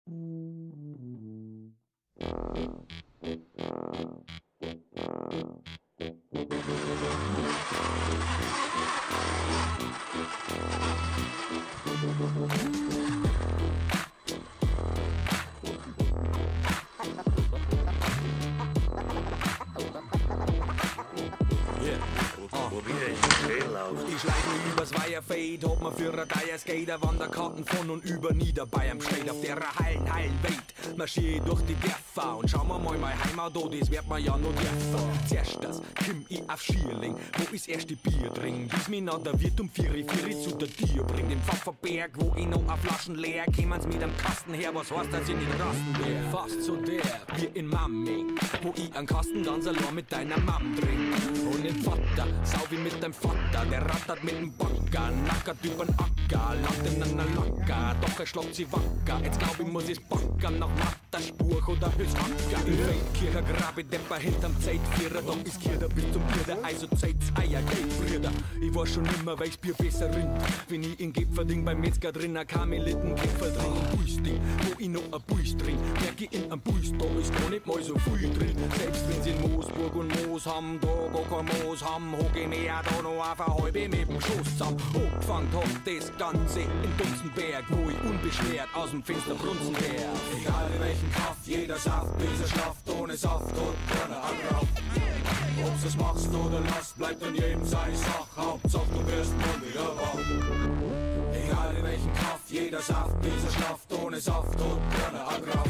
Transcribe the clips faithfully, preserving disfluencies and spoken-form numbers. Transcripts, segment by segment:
Ich schleich mich übers Weiherfeld, hab mir für ein Dreier Skater Wanderkarten von und über Niederbayern bestellt. Auf der Hallen, Hallen Welt marschier ich durch die Dörfer und schau mir mal meine Heimat an, das wird mir ja noch dürfen. Zuerst das, komm ich auf Schierling, wo ich erst die Bier trink, bis mich nach der Wirt um vier vier zu der Tür bringt. Im Pfafferberg, wo ich noch a Flaschen leer, kämen's mit am Kasten her, was heißt, dass ich nicht rasten wär. Fast so der, wie in Mamming, wo ich einen Kasten ganz allein mit deiner Mam trink. Und im Vater, sau wie mit deinem Vater, der rattert mit dem Bagger, nackert übern Acker, langt in einer Lacker, doch er schlagt sie wacker. Jetzt glaub ich, muss ich's backen, nach Matterspur oder Höchstacker. In Feldkircher grabe Depper hinterm Zeitvierer, doch ist Kircher bis zum Bier, der Eis und Zeit's Eier, Geldbrüder. Ich war schon immer, weil ich's Bier besser rinnt, wenn ich in Gepferding beim Metzger drin, a Karmeliten Kipfer drin, ein Buisding, wo ich noch a Buis trink, merk ich in am Buis, da ist gar nicht mal so viel drin. Selbst wenn sie in Moosburg und Moos haben, da gar kein Moos haben, hock ich mir da noch auf a halbe mit dem Schuss zusammen. Hochgefangen hab das Ganze in Dutzendberg, wo ich unbeschwert aus dem Fenster brunzen wär. Egal in welchen Kaff, jeder Saft, bis er schlaft, ohne Saft und keiner Angrauf. Ob du's machst oder lasst, bleibt an jedem seine Sache, Hauptsache du wirst mal wieder wach. Egal in welchen Kaff, jeder Saft, bis er schlaft, ohne Saft und keiner Angrauf.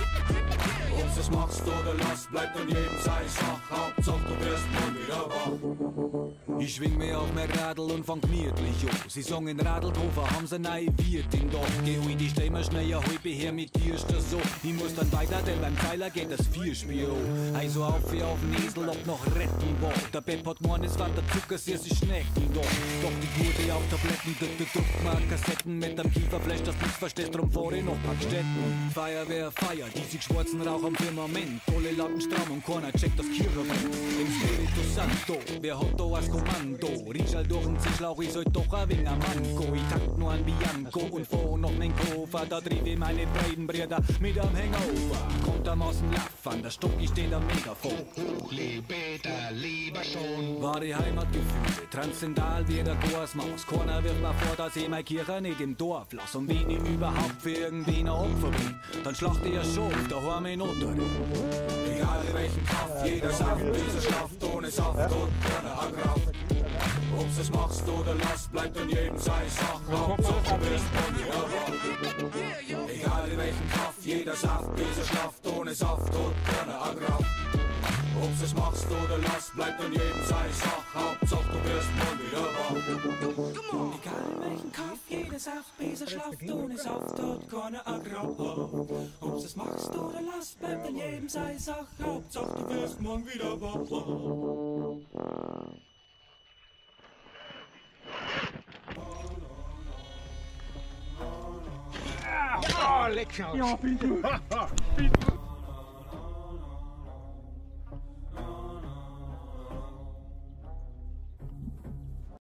Ob du's machst oder lasst, bleibt an jedem seine Sache, Hauptsache du wirst mal wieder wach. Ich schwing mir auf mein Radl und fang gemütlich an. Sie sagen in Radlkofer haben sie neue Wirt in Dach. Geh hol die Stimme schnell, halbe her mit dir ist das so. Ich muss dann weiter, denn beim Zeiler geht das Vierspiel. Also auf wie auf den Esel, ob noch retten war. Der Bepp hat gemeint, es war der Zucker, sie sich schnecken doch. Doch die Gute auf Tabletten, der druckt mal Kassetten mit dem Kieferfleisch, das nichts versteht, drum fahr ich noch Packstätten. Feuerwehr, Feier, die sich schwarzen Rauch am Firmament. Alle Latten stramm und keiner checkt das Kirchenband. Im Spiritu Santo, wer hat da was Kommando? Riechal durch den Zischlauch, ich soll doch ein wenig Manko. Ich tank nur an Bianco und fahr noch nen Koffer. Da trieb ich meine beiden Brüder mit am Hangover. Kommt am aus dem Laffern, der Stock, ich steh da Megafon. Hochlebeter, lieber schon. Wahre Heimatgefühle, transzendal wie der Gorsmaus. Keiner wird mal vor, dass ich meine Kirche nicht im Dorf lass. Und wenn ich überhaupt für irgendwen ein Opfer bin, dann schlacht ich ja schon daheim in Otto. Egal in welchen Kaff, jeder Saft, bis er schlaft, ohne Saft und keiner Angrauf. Ob du's machst oder lasst, bleibt an jedem seine Sache, Hauptsache du wirst mal wieder wach. Egal in welchen Kaff, jeder Saft, bis er schlaft, ohne Saft und keiner Angrauf. Ob du's machst oder lasst, bleibt an jedem seine Sache, Hauptsache du wirst mal wieder wach. Egal in welchen Kaff, jeder Saft, bis er schlaft, ohne Saft und keiner Angrauf. Ob du's machst oder lasst, bleibt an jedem seine Sache, Hauptsache du wirst morgen wieder wach. Oh, lecker! Ja, bitte! Bitte!